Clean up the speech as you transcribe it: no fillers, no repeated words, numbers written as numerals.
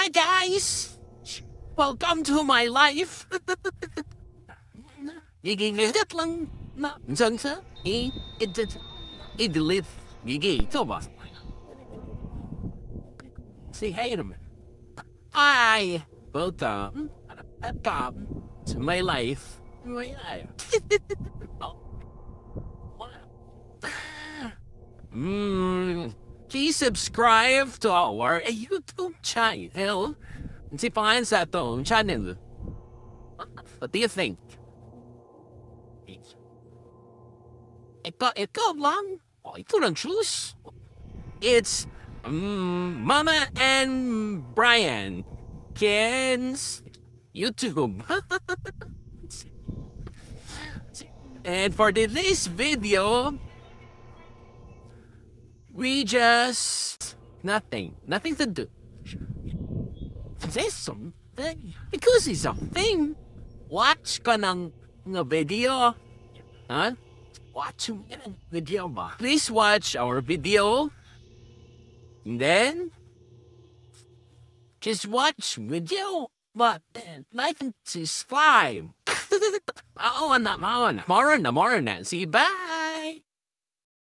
Hi guys! Welcome to my life! Gigilit lang na dyan sa i-delete. Gigi, ito ba? Say hey to me. Hi! Welcome to my life. My life. Please subscribe to our YouTube channel. Si pangalan sa itong channel. What do you think? Ikaw lang. Oh, ito lang choose. It's Mama and Brian. Ken's YouTube. And for today's video, we just nothing to do. There's something because it's a thing. Watch ka ng video, huh? Watch yung video ba? Please watch our video. And then just watch video, but then like and subscribe. Tomorrow na. See you. Bye.